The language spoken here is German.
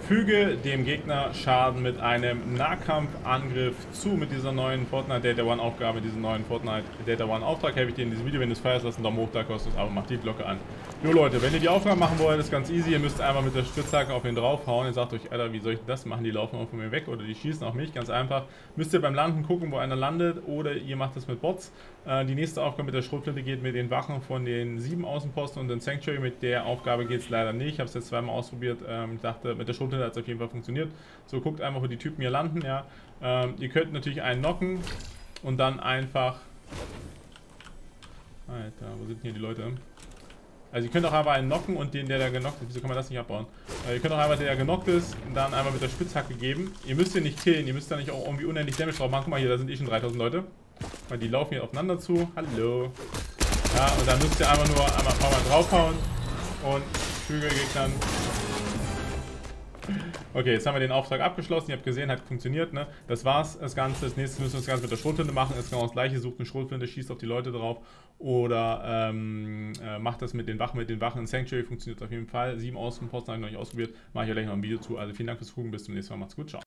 Füge dem Gegner Schaden mit einem Nahkampfangriff zu mit dieser neuen Fortnite Data One Aufgabe, diesen neuen Fortnite Data One Auftrag. Helfe ich dir in diesem Video. Wenn du es feierst, lass einen Daumen hoch da, kostet es, aber mach die Glocke an. Jo Leute, wenn ihr die Aufgabe machen wollt, ist ganz easy. Ihr müsst einfach mit der Spitzhacke auf ihn draufhauen. Ihr sagt euch, Alter, wie soll ich das machen? Die laufen auch von mir weg oder die schießen auf mich. Ganz einfach. Müsst ihr beim Landen gucken, wo einer landet, oder ihr macht das mit Bots. Die nächste Aufgabe mit der Schrotflinte geht mit den Wachen von den 7 Außenposten und den Sanctuary. Mit der Aufgabe geht es leider nicht. Ich habe es jetzt zweimal ausprobiert. Ich dachte, mit der Schrotflinte hat es auf jeden Fall funktioniert. So, guckt einfach, wo die Typen hier landen. Ja. Ihr könnt natürlich einen knocken und dann einfach... Alter, wo sind hier die Leute? Also ihr könnt auch einfach einen knocken und den, der da genockt ist, wieso kann man das nicht abbauen? Ihr könnt auch einfach, der genockt ist, dann einmal mit der Spitzhacke geben. Ihr müsst den nicht killen, ihr müsst da nicht auch irgendwie unendlich Damage drauf machen. Guck mal hier, da sind schon 3000 Leute. Weil die laufen hier aufeinander zu. Hallo. Ja, und dann müsst ihr einfach nur einmal draufhauen und Füge Gegnern. Okay, jetzt haben wir den Auftrag abgeschlossen. Ihr habt gesehen, hat funktioniert, ne? Das war's, das Ganze. Das nächste müssen wir das Ganze mit der Schrotflinte machen. Ist genau das gleiche. Sucht eine Schrotflinte, schießt auf die Leute drauf. Oder macht das mit den Wachen. Mit den Wachen in Sanctuary funktioniert auf jeden Fall. 7 Außenposten habe ich noch nicht ausprobiert. Mache ich ja gleich noch ein Video zu. Also vielen Dank fürs Gucken. Bis zum nächsten Mal. Macht's gut. Ciao.